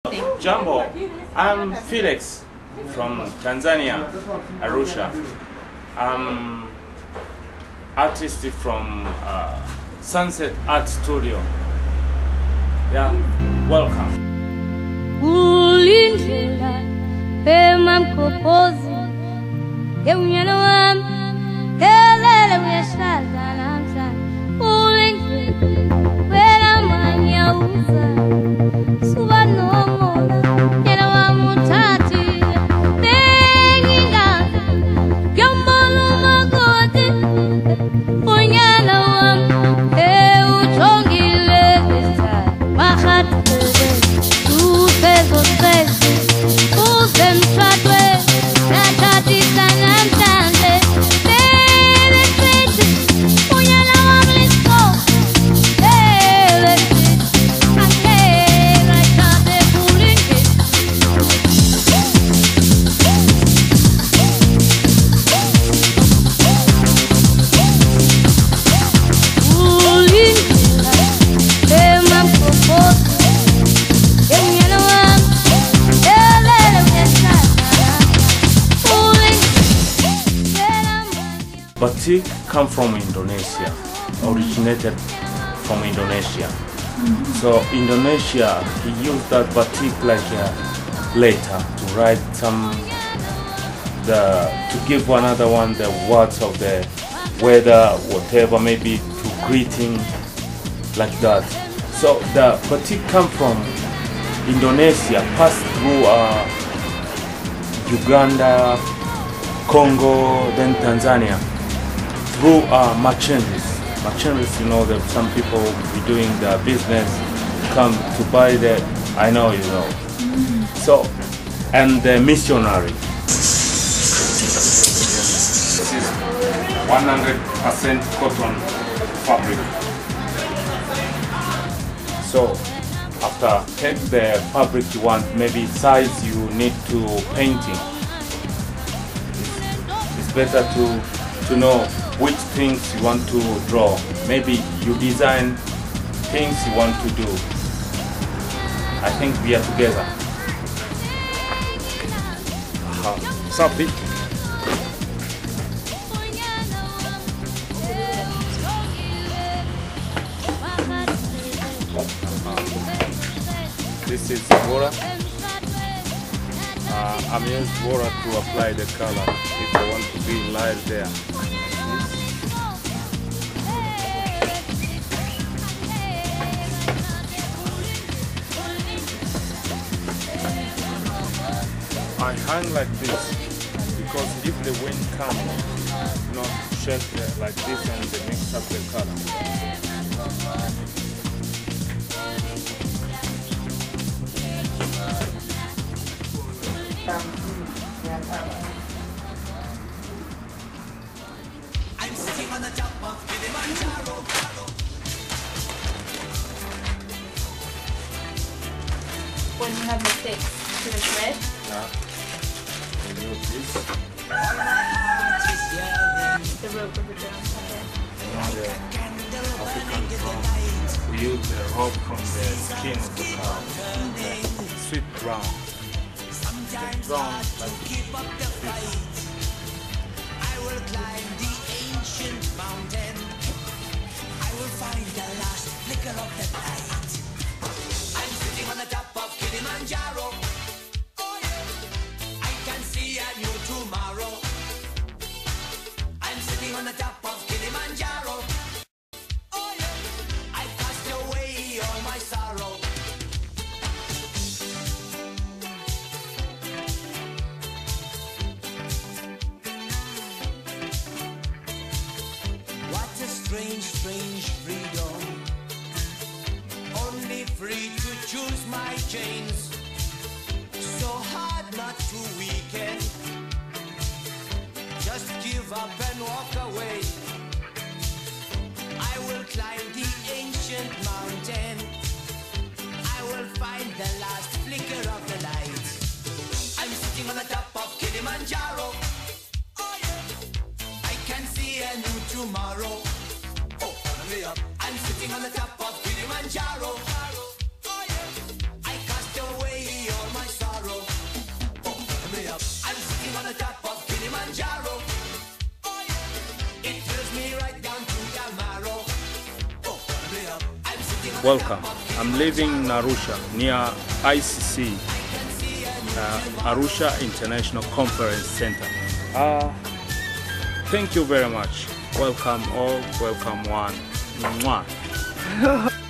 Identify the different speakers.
Speaker 1: Jambo, I'm Filex from Tanzania, Arusha. I'm artist from Sunset Art Studio. Yeah, welcome.
Speaker 2: Ulindlela pema mkopozi Yeunyana wami Kelele uyashaza namhlanje Ulindlela Wela manya uza Suba nomola Yena wami uthathile Bengingazi Ngiyombona umakoti Unyana wami Ujongile lesithali Mahathele Usezo stresi Usemshadwe Nathathisa namhlanje Baby pretty Unyana wami let's go Hey let's go Okay like that they're pulling it Pulling it Pema mkopozi Unyana wami
Speaker 1: Batik come from Indonesia, originated from Indonesia. So Indonesia, he used that batik like later to write to give another one the words of the weather, whatever, maybe to greeting like that. So the batik come from Indonesia, passed through Uganda, Congo, then Tanzania, through merchants. Merchants, you know, that some people be doing the business, come to buy the, I know, you know. So, and the missionary. This is 100% cotton fabric. So, after take the fabric you want, maybe size you need to painting. It's better to know which things you want to draw. Maybe you design things you want to do. I think we are together. Sapi. This is water. I'm using water to apply the color if I want to be light there. I hang like this because if the wind comes, not shake like this and they mix up the color.
Speaker 3: I'm sitting on the top of Kilimanjaro.
Speaker 4: When you have mistakes to the thread,
Speaker 1: We use this.
Speaker 4: the rope of the drum. Okay.
Speaker 1: The African drum. We use the rope from the skin of the cow. The sweet brown. The brown like this.
Speaker 3: I will climb the ancient mountain. I will find the last flicker of the light. I'm sitting on the top of Kilimanjaro. Oh yeah. I can see a new tomorrow. I'm sitting on the top of Kilimanjaro. Oh yeah. I cast away all my sorrow. What a strange, strange freedom. Only free to choose my chains. So hard not to weaken. Just give up and walk away. I will climb the ancient mountain. I will find the last flicker of the light. I'm sitting on the top of Kilimanjaro. Oh yeah. I can see a new tomorrow. Oh, I'm sitting on the top of Kilimanjaro. Oh yeah. I cast away
Speaker 1: welcome. I'm living in Arusha, near ICC, Arusha International Conference Center. Thank you very much. Welcome all, welcome one. Mwah.